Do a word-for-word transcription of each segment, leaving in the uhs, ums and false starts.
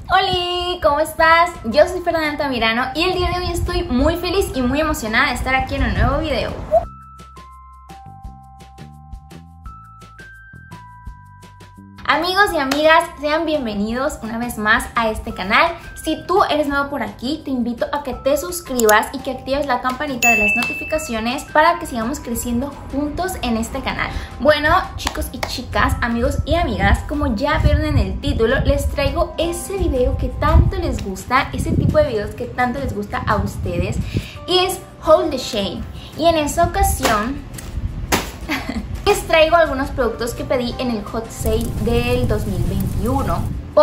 Hola, ¿cómo estás? Yo soy Fernanda Altamirano y el día de hoy estoy muy feliz y muy emocionada de estar aquí en un nuevo video. Amigos y amigas, sean bienvenidos una vez más a este canal. Si tú eres nuevo por aquí, te invito a que te suscribas y que actives la campanita de las notificaciones para que sigamos creciendo juntos en este canal. Bueno, chicos y chicas, amigos y amigas, como ya vieron en el título, les traigo ese video que tanto les gusta, ese tipo de videos que tanto les gusta a ustedes, y es Haul de Shein. Y en esta ocasión les traigo algunos productos que pedí en el hot sale del dos mil veintiuno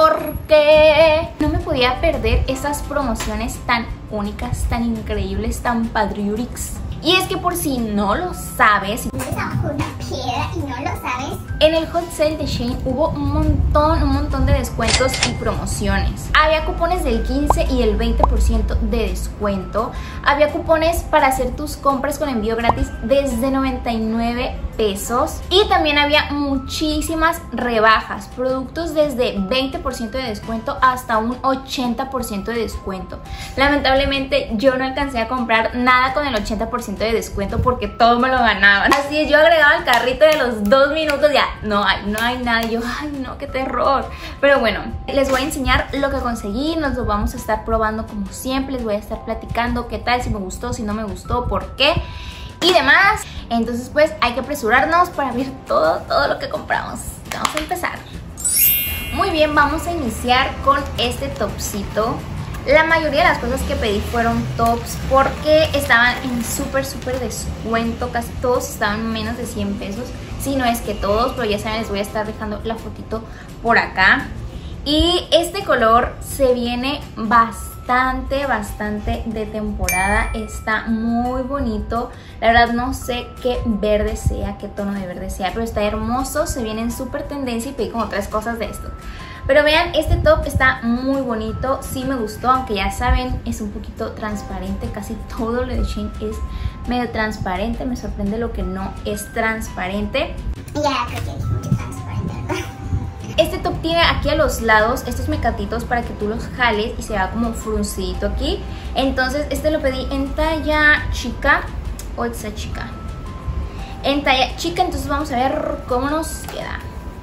porque no me podía perder esas promociones tan únicas, tan increíbles, tan padriurix. Y es que por si no lo sabes, bajo una piedra y no lo sabes, en el hot sale de Shein hubo un montón, un montón de descuentos y promociones. Había cupones del quince y el veinte por ciento de descuento. Había cupones para hacer tus compras con envío gratis desde noventa y nueve pesos. Y también había muchísimas rebajas, productos desde veinte por ciento de descuento hasta un ochenta por ciento de descuento. Lamentablemente yo no alcancé a comprar nada con el ochenta por ciento de descuento porque todo me lo ganaban. Así es, yo agregaba al carrito de los dos minutos, ya no hay, no hay nada. Y yo, ay no, qué terror. Pero bueno, les voy a enseñar lo que conseguí, nos lo vamos a estar probando como siempre. Les voy a estar platicando qué tal, si me gustó, si no me gustó, por qué y demás. Entonces pues hay que apresurarnos para ver todo, todo lo que compramos. Vamos a empezar. Muy bien, vamos a iniciar con este topcito. La mayoría de las cosas que pedí fueron tops porque estaban en súper súper descuento. Casi todos estaban menos de cien pesos, si no es que todos, pero ya saben, les voy a estar dejando la fotito por acá. Y este color se viene bastante, bastante de temporada. Está muy bonito. La verdad no sé qué verde sea, qué tono de verde sea, pero está hermoso. Se viene en súper tendencia y pedí como tres cosas de esto. Pero vean, este top está muy bonito, sí me gustó, aunque ya saben, es un poquito transparente. Casi todo lo de Shein es medio transparente, me sorprende lo que no es transparente. ya creo que es mucho transparente, ¿verdad? Este top tiene aquí a los lados estos mecatitos para que tú los jales y se vea como fruncidito aquí. Entonces este lo pedí en talla chica, o esta chica, en talla chica, entonces vamos a ver cómo nos queda.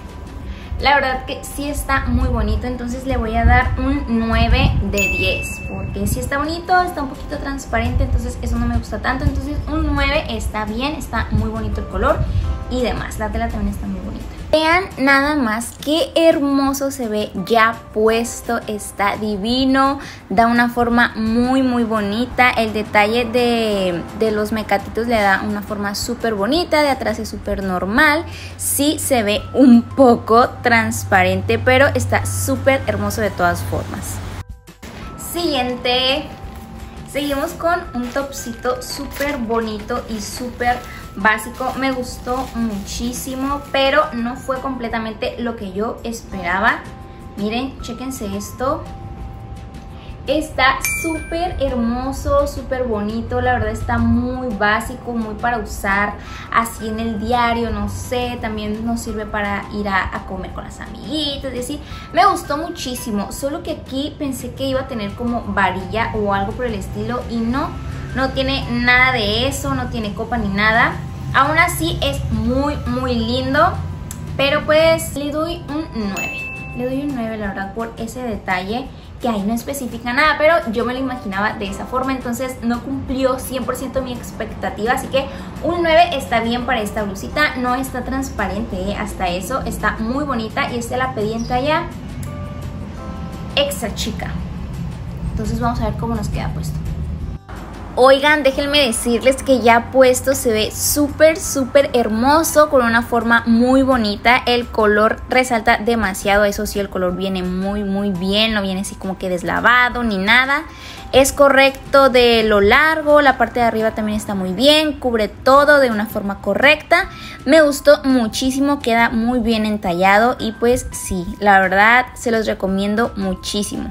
La verdad que sí está muy bonito, entonces le voy a dar un nueve de diez. Porque sí está bonito, está un poquito transparente, entonces eso no me gusta tanto. Entonces un nueve está bien, está muy bonito el color y demás. La tela también está muy bonita. Vean nada más qué hermoso se ve ya puesto, está divino, da una forma muy muy bonita. El detalle de, de los mecatitos le da una forma súper bonita, de atrás es súper normal. Sí se ve un poco transparente, pero está súper hermoso de todas formas. Siguiente, seguimos con un topcito súper bonito y súper básico. Me gustó muchísimo, pero no fue completamente lo que yo esperaba. Miren, chéquense esto. Está súper hermoso, súper bonito. La verdad está muy básico, muy para usar así en el diario, no sé. También nos sirve para ir a, a comer con las amiguitas y así. Me gustó muchísimo, solo que aquí pensé que iba a tener como varilla o algo por el estilo y no. No tiene nada de eso, no tiene copa ni nada. Aún así es muy muy lindo, pero pues le doy un nueve. Le doy un nueve, la verdad, por ese detalle que ahí no especifica nada, pero yo me lo imaginaba de esa forma, entonces no cumplió cien por ciento mi expectativa, así que un nueve está bien para esta blusita. No está transparente, ¿eh? Hasta eso está muy bonita y esta la pedí en talla extra chica. Entonces vamos a ver cómo nos queda puesto. Oigan, déjenme decirles que ya puesto se ve súper súper hermoso, con una forma muy bonita. El color resalta demasiado, eso sí, el color viene muy muy bien, no viene así como que deslavado ni nada. Es correcto de lo largo, la parte de arriba también está muy bien, cubre todo de una forma correcta. Me gustó muchísimo, queda muy bien entallado y pues sí, la verdad se los recomiendo muchísimo.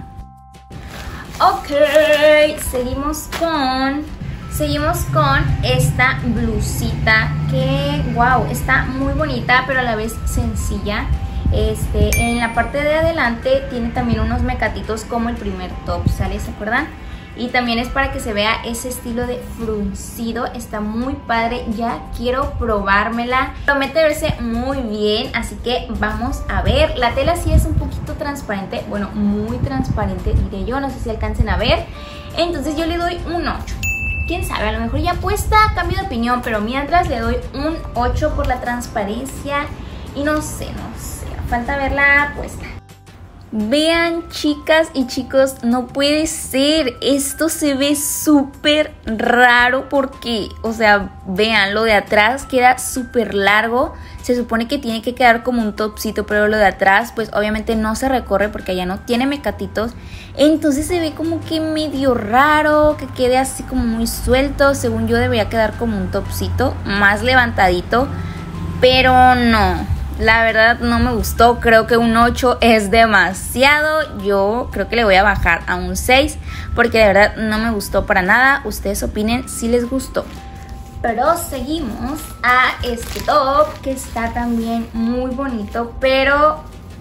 Ok, seguimos con, seguimos con esta blusita que, wow, está muy bonita pero a la vez sencilla. Este, en la parte de adelante tiene también unos mecatitos como el primer top, ¿sale? ¿Se acuerdan? Y también es para que se vea ese estilo de fruncido. Está muy padre, ya quiero probármela. Promete verse muy bien, así que vamos a ver. La tela sí es un poquito transparente, bueno, muy transparente diré yo, no sé si alcancen a ver. Entonces yo le doy un ocho. Quién sabe, a lo mejor ya puesta cambio de opinión, pero mientras le doy un ocho por la transparencia. Y no sé, no sé, falta verla puesta. Vean, chicas y chicos, no puede ser, esto se ve súper raro porque, o sea, vean, lo de atrás queda súper largo, se supone que tiene que quedar como un topcito, pero lo de atrás pues obviamente no se recorre porque allá no tiene mecatitos, entonces se ve como que medio raro, que quede así como muy suelto. Según yo debería quedar como un topcito más levantadito, pero no. La verdad no me gustó, creo que un ocho es demasiado. Yo creo que le voy a bajar a un seis porque de verdad no me gustó para nada. Ustedes opinen si les gustó. Pero seguimos a este top que está también muy bonito, pero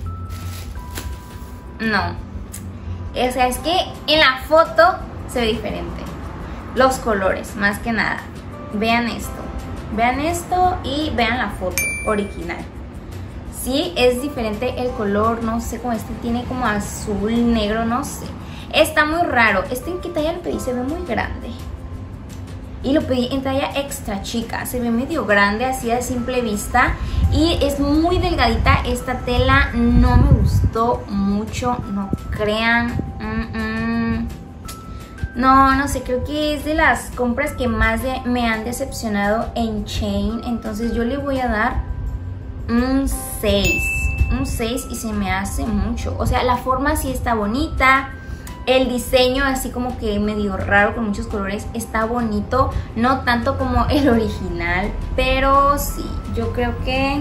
no. O sea, es que en la foto se ve diferente. Los colores, más que nada. Vean esto, vean esto y vean la foto original. Sí, es diferente el color, no sé, como este tiene como azul, negro, no sé. Está muy raro. Este en qué talla lo pedí, se ve muy grande. Y lo pedí en talla extra chica, se ve medio grande así a simple vista. Y es muy delgadita esta tela, no me gustó mucho, no crean. Mm -mm. No, no sé, creo que es de las compras que más de, me han decepcionado en Shein. Entonces yo le voy a dar un seis, un seis y se me hace mucho. O sea, la forma sí está bonita, el diseño así como que medio raro con muchos colores está bonito, no tanto como el original, pero sí, yo creo que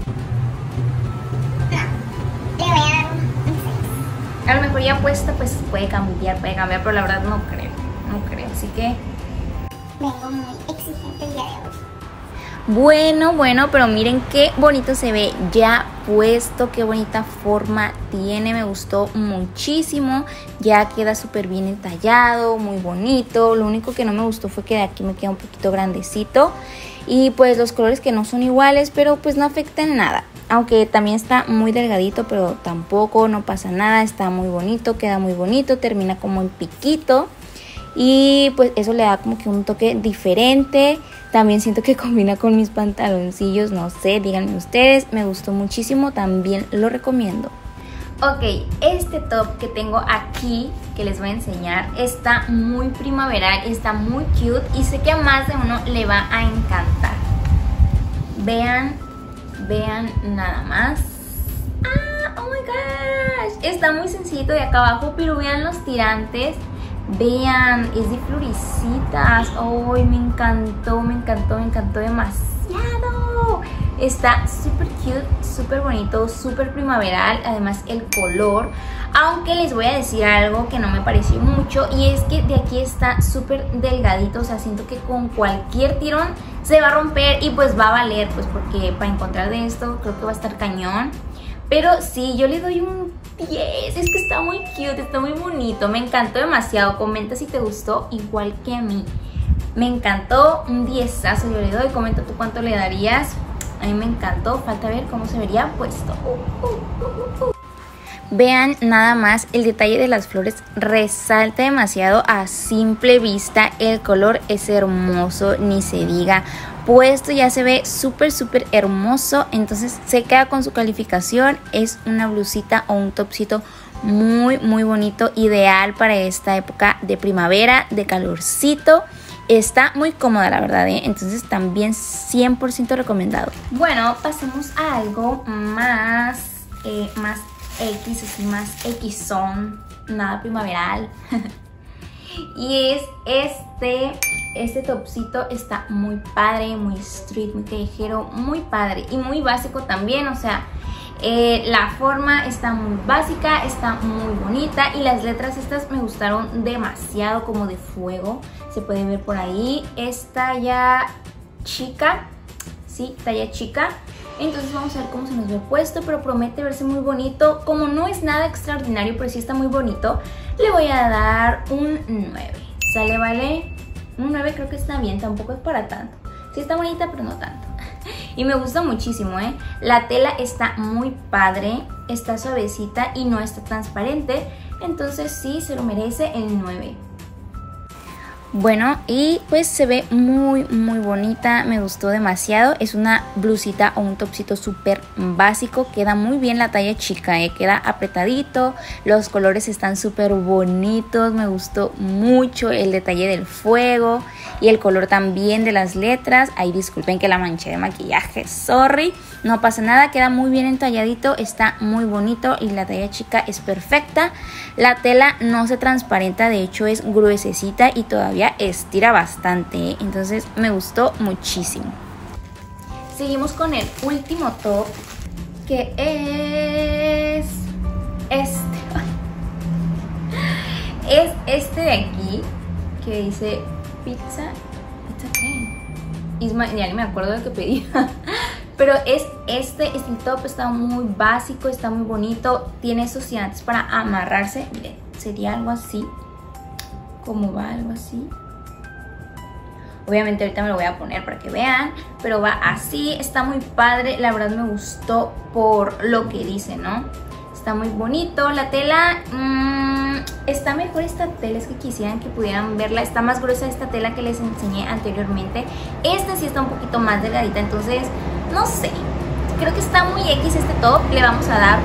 Le voy a dar un seis. a lo mejor ya puesta pues puede cambiar, puede cambiar, pero la verdad no creo, no creo, así que Vengo muy exigente el día de hoy. Bueno, bueno, pero miren qué bonito se ve ya puesto, qué bonita forma tiene, me gustó muchísimo, ya queda súper bien entallado, muy bonito. Lo único que no me gustó fue que de aquí me queda un poquito grandecito y pues los colores que no son iguales, pero pues no afectan nada. Aunque también está muy delgadito, pero tampoco, no pasa nada, está muy bonito, queda muy bonito, termina como en piquito. Y pues eso le da como que un toque diferente. También siento que combina con mis pantaloncillos, no sé, díganme ustedes. Me gustó muchísimo, también lo recomiendo. Ok, este top que tengo aquí, que les voy a enseñar, está muy primaveral, está muy cute y sé que a más de uno le va a encantar. Vean, vean nada más. ¡Ah! ¡Oh my gosh! Está muy sencillito de acá abajo, pero vean los tirantes. Vean, es de florecitas. ¡Ay! Me encantó, me encantó, me encantó demasiado. Está súper cute, súper bonito, súper primaveral. Además el color. Aunque les voy a decir algo que no me pareció mucho, y es que de aquí está súper delgadito. O sea, siento que con cualquier tirón se va a romper y pues va a valer, pues porque para encontrar de esto creo que va a estar cañón. Pero sí, yo le doy un diez, es que está muy cute, está muy bonito, me encantó demasiado. Comenta si te gustó igual que a mí. Me encantó, un diezazo yo le doy. Comenta tú cuánto le darías. A mí me encantó, falta ver cómo se vería puesto. uh, uh, uh, uh. Vean nada más, el detalle de las flores resalta demasiado a simple vista. El color es hermoso, ni se diga. Puesto ya se ve súper súper hermoso. Entonces se queda con su calificación. Es una blusita o un topcito muy muy bonito, ideal para esta época de primavera, de calorcito. Está muy cómoda la verdad, ¿eh? Entonces también cien por ciento recomendado. Bueno, pasemos a algo más eh, más X, así más Xon, nada primaveral. Y es este, este topcito está muy padre, muy street, muy callejero, muy padre y muy básico también. O sea, eh, la forma está muy básica, está muy bonita y las letras estas me gustaron demasiado, como de fuego. Se puede ver por ahí, es talla chica, sí, talla chica. Entonces vamos a ver cómo se nos ve puesto, pero promete verse muy bonito. Como no es nada extraordinario, pero sí está muy bonito, le voy a dar un nueve. ¿Sale, vale? Un nueve creo que está bien, tampoco es para tanto. Sí está bonita, pero no tanto. Y me gusta muchísimo, ¿eh? La tela está muy padre, está suavecita y no está transparente. Entonces sí, se lo merece el nueve. Bueno, y pues se ve muy muy bonita, me gustó demasiado. Es una blusita o un topsito súper básico, queda muy bien la talla chica, ¿eh? Queda apretadito, los colores están súper bonitos, me gustó mucho el detalle del fuego y el color también de las letras. Ay, disculpen que la manché de maquillaje, sorry, no pasa nada, queda muy bien entalladito, está muy bonito y la talla chica es perfecta. La tela no se transparenta, de hecho es gruesecita y todavía estira bastante, ¿eh? Entonces me gustó muchísimo. Seguimos con el último top, que es este. Es este de aquí, que dice pizza. ¿Pizza qué? Isma, ya ni me acuerdo de que pedí. Pero es este, este top está muy básico, está muy bonito. Tiene esos tirantes para amarrarse. Miren, sería algo así. Como va, algo así. Obviamente ahorita me lo voy a poner para que vean, pero va así, está muy padre, la verdad me gustó por lo que dice, ¿no? Está muy bonito, la tela, mmm, está mejor esta tela, es que quisieran que pudieran verla, está más gruesa esta tela que les enseñé anteriormente. Esta sí está un poquito más delgadita, entonces, no sé, creo que está muy X este top, le vamos a dar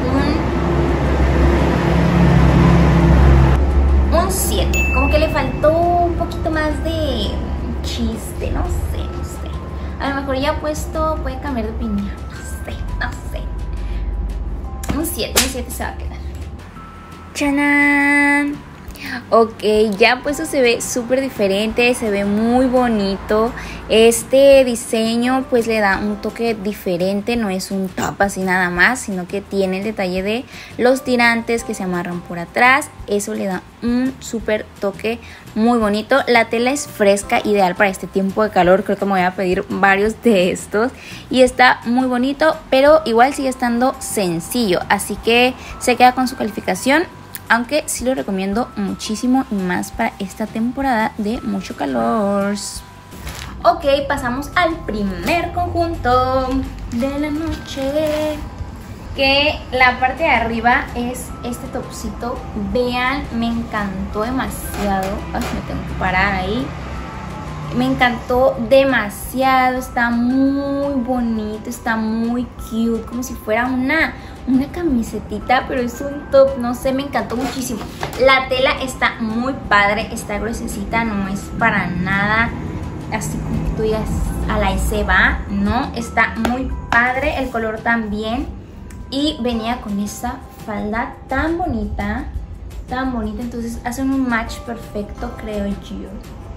un... un siete, como que le faltó un poquito más de chiste, no sé, no sé. A lo mejor ya puesto, puede cambiar de opinión, no sé, no sé. Un siete, un siete se va a quedar. ¡Chanán! Ok, ya puesto se ve súper diferente, se ve muy bonito. Este diseño pues le da un toque diferente, no es un top así nada más, sino que tiene el detalle de los tirantes que se amarran por atrás. Eso le da un súper toque muy bonito. La tela es fresca, ideal para este tiempo de calor, creo que me voy a pedir varios de estos. Y está muy bonito, pero igual sigue estando sencillo, así que se queda con su calificación. Aunque sí lo recomiendo muchísimo y más para esta temporada de mucho calor. Ok, pasamos al primer conjunto de la noche. Que la parte de arriba es este topsito. Vean, me encantó demasiado. Ay, me tengo que parar ahí. Me encantó demasiado, está muy bonito, está muy cute, como si fuera una, una camisetita, pero es un top, no sé, me encantó muchísimo. La tela está muy padre, está gruesecita, no es para nada así como que tú digas a la S va, no, está muy padre, el color también. Y venía con esa falda tan bonita, tan bonita, entonces hacen un match perfecto, creo yo.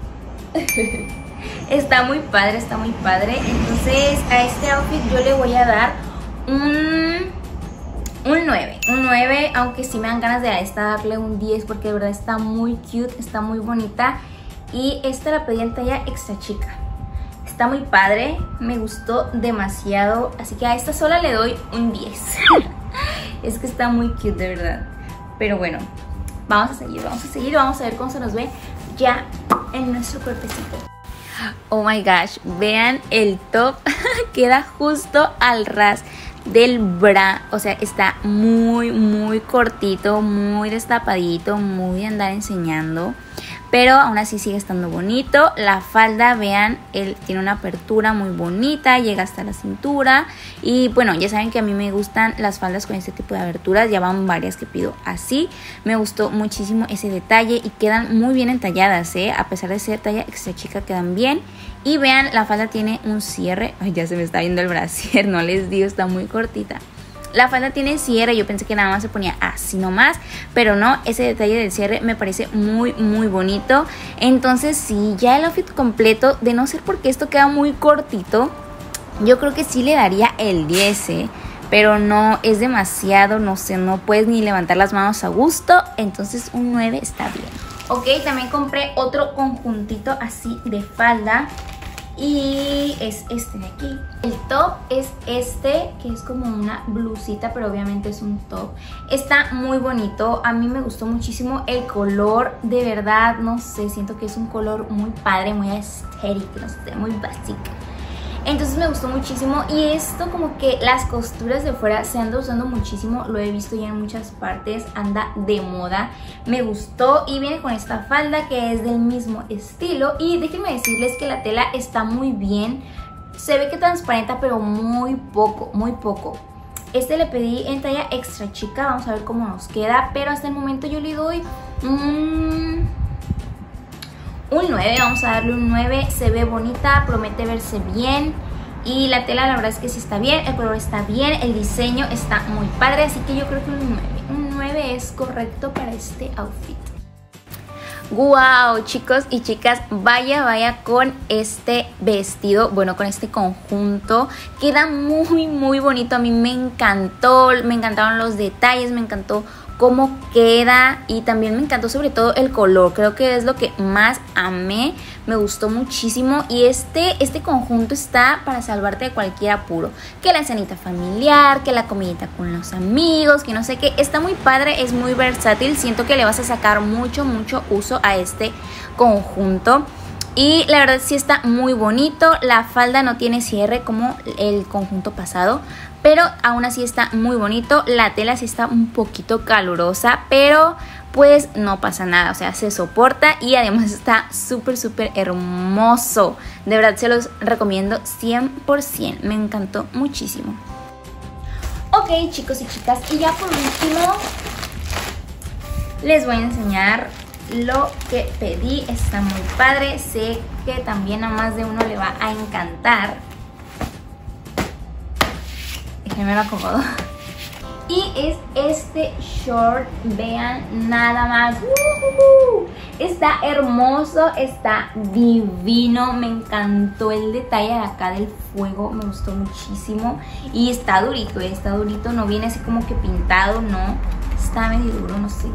Está muy padre, está muy padre. Entonces a este outfit yo le voy a dar un, un nueve. Un nueve, aunque sí me dan ganas de a esta darle un diez, porque de verdad está muy cute, está muy bonita. Y esta la pedí en talla extra chica. Está muy padre, me gustó demasiado. Así que a esta sola le doy un diez. Es que está muy cute, de verdad. Pero bueno, vamos a seguir, vamos a seguir. Vamos a ver cómo se nos ve ya en nuestro cuerpecito. Oh my gosh, vean el top. Queda justo al ras del bra, o sea, está muy muy cortito, muy destapadito, muy de andar enseñando, pero aún así sigue estando bonito. La falda, vean, él tiene una apertura muy bonita, llega hasta la cintura. Y bueno, ya saben que a mí me gustan las faldas con este tipo de aberturas, ya van varias que pido así. Me gustó muchísimo ese detalle y quedan muy bien entalladas, ¿eh? A pesar de ser talla extra chica, quedan bien. Y vean, la falda tiene un cierre. Ay, ya se me está viendo el brasier, no les digo, está muy cortita. La falda tiene cierre, yo pensé que nada más se ponía así nomás, pero no, ese detalle del cierre me parece muy muy bonito. Entonces sí, ya el outfit completo, de no ser porque esto queda muy cortito, yo creo que sí le daría el diez, ¿eh? Pero no, es demasiado, no sé, no puedes ni levantar las manos a gusto, entonces un nueve está bien. Ok, también compré otro conjuntito así de falda. y es este de aquí. El top es este, que es como una blusita, pero obviamente es un top. Está muy bonito, a mí me gustó muchísimo el color, de verdad, no sé, siento que es un color muy padre, muy estético, no sé, muy básico. Entonces me gustó muchísimo y esto como que las costuras de fuera se anda usando muchísimo, lo he visto ya en muchas partes, anda de moda, me gustó y viene con esta falda que es del mismo estilo y déjenme decirles que la tela está muy bien, se ve que transparenta pero muy poco, muy poco. Este le pedí en talla extra chica, vamos a ver cómo nos queda, pero hasta el momento yo le doy un... un nueve, vamos a darle un nueve, se ve bonita, promete verse bien y la tela la verdad es que sí está bien, el color está bien, el diseño está muy padre, así que yo creo que un nueve, un nueve es correcto para este outfit. Wow, chicos y chicas, vaya, vaya con este vestido, bueno, con este conjunto, queda muy, muy bonito, a mí me encantó, me encantaron los detalles, me encantó cómo queda y también me encantó sobre todo el color, creo que es lo que más amé, me gustó muchísimo y este, este conjunto está para salvarte de cualquier apuro, que la cenita familiar, que la comidita con los amigos, que no sé qué, está muy padre, es muy versátil, siento que le vas a sacar mucho, mucho uso a este conjunto. Y la verdad sí está muy bonito, la falda no tiene cierre como el conjunto pasado, pero aún así está muy bonito, la tela sí está un poquito calurosa, pero pues no pasa nada, o sea, se soporta y además está súper, súper hermoso. De verdad se los recomiendo cien por cien, me encantó muchísimo. Ok, chicos y chicas, y ya por último les voy a enseñar lo que pedí, está muy padre, sé que también a más de uno le va a encantar. Déjenme lo acomodo. Y es este short, vean nada más. ¡Uh! Está hermoso, está divino, me encantó el detalle de acá del fuego, me gustó muchísimo. Y está durito, está durito, no viene así como que pintado, no, está medio duro, no sé.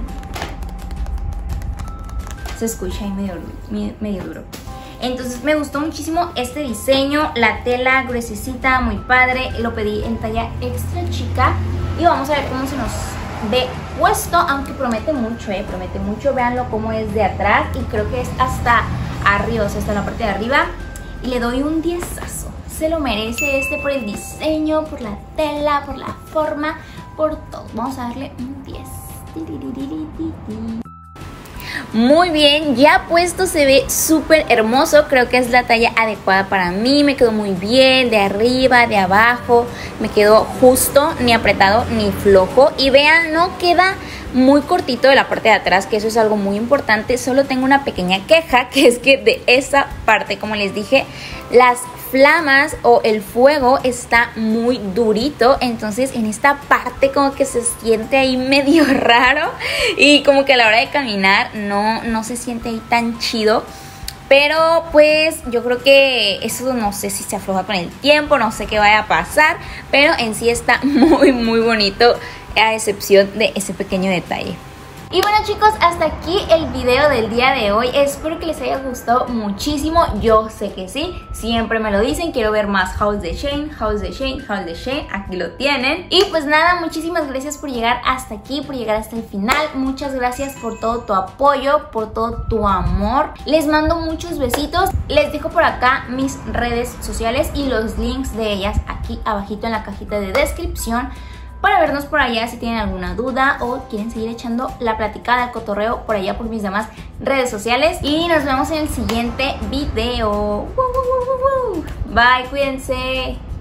Se escucha ahí medio, medio duro. Entonces me gustó muchísimo este diseño, la tela gruesecita, muy padre, lo pedí en talla extra chica y vamos a ver cómo se nos ve puesto, aunque promete mucho, eh, promete mucho, véanlo cómo es de atrás y creo que es hasta arriba, o sea, hasta la parte de arriba y le doy un diezazo, se lo merece este por el diseño, por la tela, por la forma, por todo, vamos a darle un diez. Muy bien, ya puesto se ve súper hermoso, creo que es la talla adecuada para mí, me quedó muy bien, de arriba, de abajo, me quedó justo, ni apretado ni flojo y vean, no queda muy cortito de la parte de atrás, que eso es algo muy importante, solo tengo una pequeña queja, que es que de esa parte, como les dije, las flamas o el fuego está muy durito, entonces en esta parte como que se siente ahí medio raro y como que a la hora de caminar no, no se siente ahí tan chido, pero pues yo creo que eso no sé si se afloja con el tiempo, no sé qué vaya a pasar, pero en sí está muy muy bonito a excepción de ese pequeño detalle. Y bueno, chicos, hasta aquí el video del día de hoy, espero que les haya gustado muchísimo, yo sé que sí, siempre me lo dicen, quiero ver más House de Shane, House de Shane, House de Shane, aquí lo tienen. Y pues nada, muchísimas gracias por llegar hasta aquí, por llegar hasta el final, muchas gracias por todo tu apoyo, por todo tu amor, les mando muchos besitos, les dejo por acá mis redes sociales y los links de ellas aquí abajito en la cajita de descripción, para vernos por allá si tienen alguna duda o quieren seguir echando la platicada, el cotorreo por allá por mis demás redes sociales. Y nos vemos en el siguiente video. Bye, cuídense.